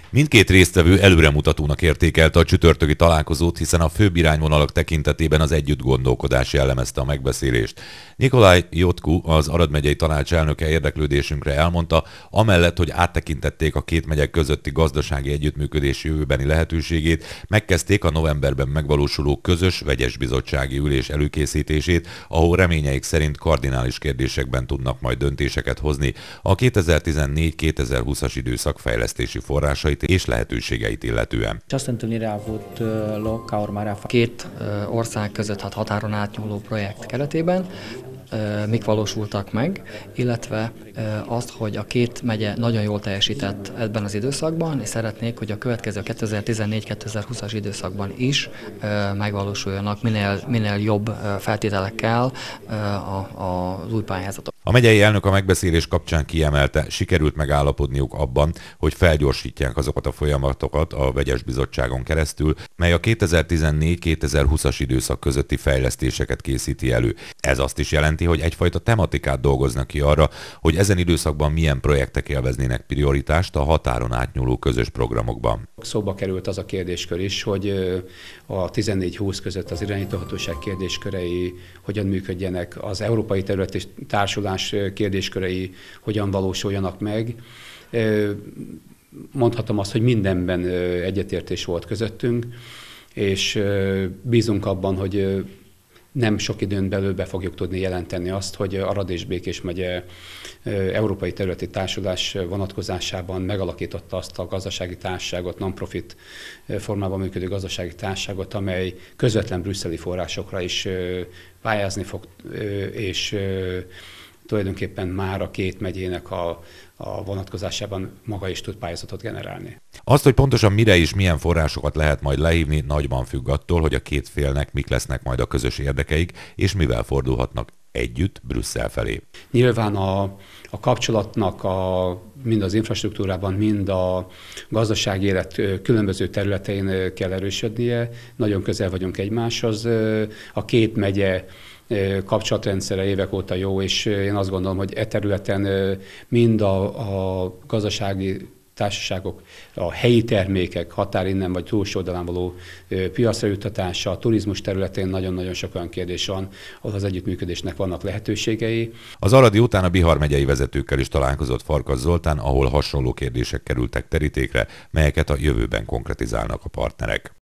Mindkét résztvevő előremutatónak értékelte a csütörtöki találkozót, hiszen a főbb irányvonalak tekintetében az együttgondolkodás jellemezte a megbeszélést. Nikolaj Jotku, az Arad megyei tanács elnöke érdeklődésünkre elmondta, amellett, hogy áttekintették a két megye közötti gazdasági együttműködés jövőbeni lehetőségét, megkezdték a novemberben megvalósuló közös vegyes bizottsági ülés előkészítését, ahol reményeik szerint kardinális kérdésekben tudnak majd döntéseket hozni a 2014-2020-as időszak fejlesztési forrásait és lehetőségeit illetően. Két ország között határon átnyúló projekt keretében mik valósultak meg, illetve azt, hogy a két megye nagyon jól teljesített ebben az időszakban, és szeretnék, hogy a következő 2014-2020-as időszakban is megvalósuljanak minél jobb feltételekkel az új pályázatok. A megyei elnök a megbeszélés kapcsán kiemelte, sikerült megállapodniuk abban, hogy felgyorsítják azokat a folyamatokat a vegyes bizottságon keresztül, mely a 2014-2020-as időszak közötti fejlesztéseket készíti elő. Ez azt is jelenti, hogy egyfajta tematikát dolgoznak ki arra, hogy ezen időszakban milyen projektek élveznének prioritást a határon átnyúló közös programokban. Szóba került az a kérdéskör is, hogy a 14-20 között az irányítóhatóság kérdéskörei hogyan működjenek, az európai területi társulás kérdéskörei hogyan valósuljanak meg. Mondhatom azt, hogy mindenben egyetértés volt közöttünk, és bízunk abban, hogy nem sok időn belül be fogjuk tudni jelenteni azt, hogy Arad és Békés megye európai területi társulás vonatkozásában megalakította azt a gazdasági társaságot, non-profit formában működő gazdasági társaságot, amely közvetlen brüsszeli forrásokra is pályázni fog, és tulajdonképpen már a két megyének a vonatkozásában maga is tud pályázatot generálni. Azt, hogy pontosan mire és milyen forrásokat lehet majd lehívni, nagyban függ attól, hogy a két félnek mik lesznek majd a közös érdekeik, és mivel fordulhatnak együtt Brüsszel felé. Nyilván a kapcsolatnak mind az infrastruktúrában, mind a gazdasági élet különböző területein kell erősödnie. Nagyon közel vagyunk egymáshoz. A két megye kapcsolatrendszere évek óta jó, és én azt gondolom, hogy e területen mind a gazdasági társaságok, a helyi termékek határinnen vagy túlsó oldalán való piacra juttatása, a turizmus területén nagyon-nagyon sok olyan kérdés van, ahol az együttműködésnek vannak lehetőségei. Az aradi után a Bihar megyei vezetőkkel is találkozott Farkas Zoltán, ahol hasonló kérdések kerültek terítékre, melyeket a jövőben konkretizálnak a partnerek.